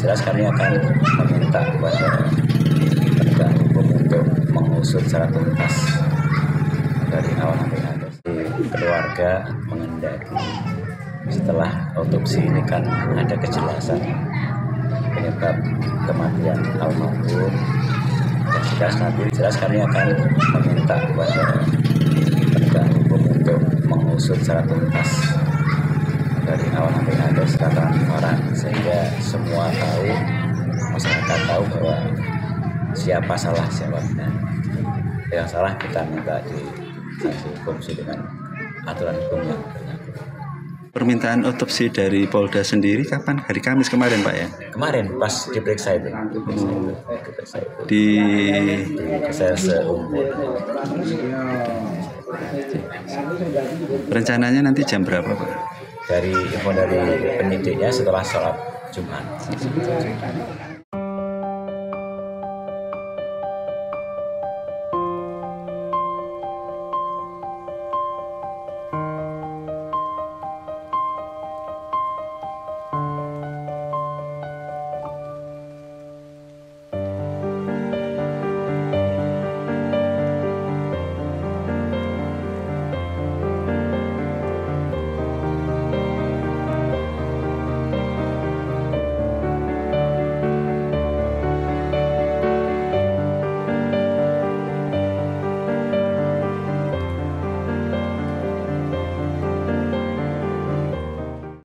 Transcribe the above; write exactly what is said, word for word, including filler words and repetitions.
jelas kami akan meminta kepada penegak hukum untuk mengusut secara tuntas dari awal sampai akhir. Keluarga mengendaki setelah otopsi ini kan ada kejelasan penyebab kematian almarhum. Dan jelas nanti jelas kami akan meminta kepada penegak hukum untuk mengusut secara tuntas dari awal sampai akhir secara transparan, sehingga semua tahu, masyarakat tahu bahwa siapa salah siapa benar. Yang salah kita minta di sanksi hukum dengan aturan hukum yang berlaku. Permintaan otopsi dari Polda sendiri kapan? Hari Kamis kemarin, Pak ya? Kemarin pas diperiksa itu, diperiksa itu, diperiksa itu. Di Selesaikan. rencananya nanti jam berapa, Pak? Dari info dari penyidiknya setelah sholat Jumat.